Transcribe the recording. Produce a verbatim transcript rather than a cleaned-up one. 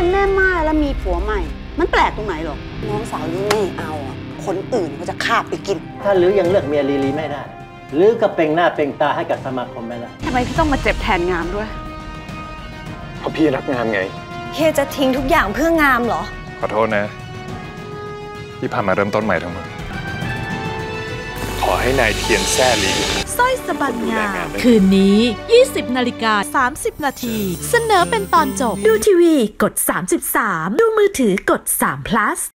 เป็นแม่ม่ายแล้วมีผัวใหม่มันแปลกตรงไหนหรอน้องสาวนี้ไม่เอาอ่ะคนอื่นก็จะคาบไปกินถ้าหรือยังเลือกเมียลีลีไม่ได้หรือก็เป่งหน้าเป่งตาให้กับสมาคมไปแล้วทำไมพี่ต้องมาเจ็บแทนงามด้วยเพราะพี่รักงามไงเฮียจะทิ้งทุกอย่างเพื่องามเหรอขอโทษนะที่พามาเริ่มต้นใหม่ทั้งหมดขอให้นายเทียนแซ่ลีสร้อยสะบันงามคืนนี้ ยี่สิบนาฬิกาสามสิบนาทีเสนอเป็นตอนจบดูทีวีกดสามสิบสามดูมือถือกดสาม plus